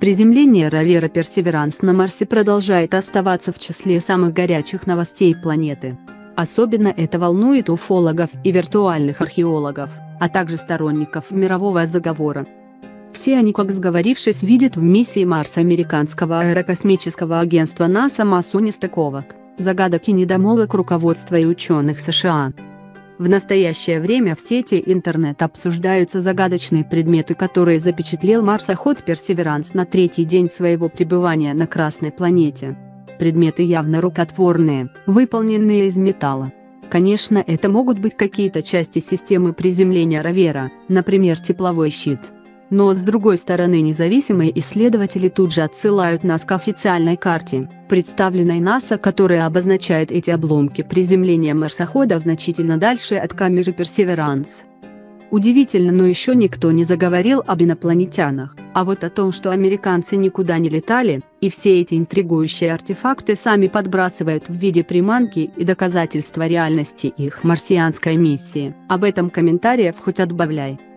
Приземление ровера Perseverance на Марсе продолжает оставаться в числе самых горячих новостей планеты. Особенно это волнует уфологов и виртуальных археологов, а также сторонников мирового заговора. Все они, как сговорившись, видят в миссии Марс американского аэрокосмического агентства НАСА массу нестыковок, загадок и недомолвок руководства и ученых США. В настоящее время в сети интернет обсуждаются загадочные предметы, которые запечатлел марсоход Perseverance на третий день своего пребывания на Красной планете. Предметы явно рукотворные, выполненные из металла. Конечно, это могут быть какие-то части системы приземления ровера, например, тепловой щит. Но с другой стороны, независимые исследователи тут же отсылают нас к официальной карте, представленной НАСА, которая обозначает эти обломки приземления марсохода значительно дальше от камеры Perseverance. Удивительно, но еще никто не заговорил об инопланетянах, а вот о том, что американцы никуда не летали, и все эти интригующие артефакты сами подбрасывают в виде приманки и доказательства реальности их марсианской миссии, об этом комментариев хоть отбавляй.